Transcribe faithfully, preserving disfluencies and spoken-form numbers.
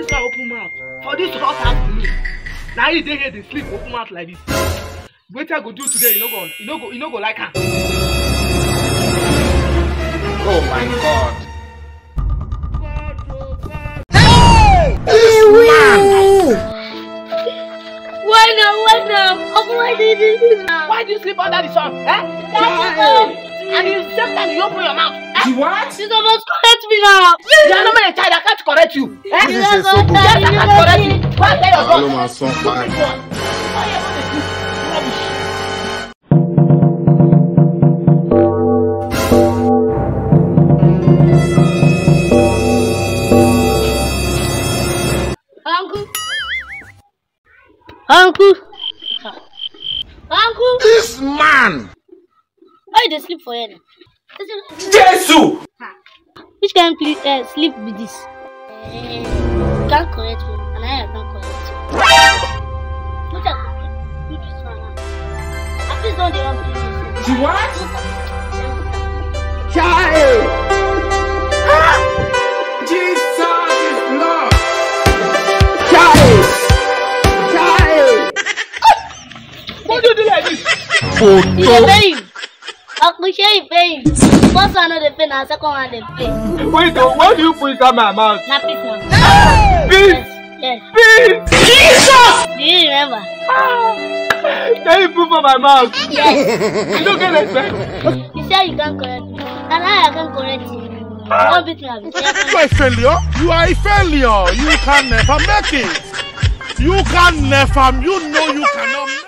this one open mouth. For this hot afternoon. Now you dey here they sleep open mouth like this. What I go do today, you know go you know go you know go like her. Oh my God. Hey! This man! Why now? Why now? Why did you do this? Why do you sleep under the sun? Eh? And you same time you open your mouth. Eh? What? You supposed to correct me now. You are not my child, I can't correct you. Eh? This is so good. Yes, I can't correct you. Go and tell your Hello, boss. my son. Stupid one. Why you want to do rubbish? Uncle. Uncle. Uncle. This man! Why you dey sleep for here? Jesus! Which kind of uh, sleep be this? Uh, you can't correct me, and I can't correct you. What I could do this one now? At least don't they help me. What? Child! Ah! Jesus is Lord! Child! Child! What do you do like this? You dey pay him. Uncle share you pay him. First one no dey pay, na second one dey pay. Wait, why do you put it on my mouth? Na peace now. Peace! Yes. Peace! Jesus! Do you remember? Can you put on my mouth? Yes. You don't get respect. You say you can't correct me, and I can't correct you. You won't beat me up. You are a failure. You are a failure. You can never make it. You can never. You know you cannot make it.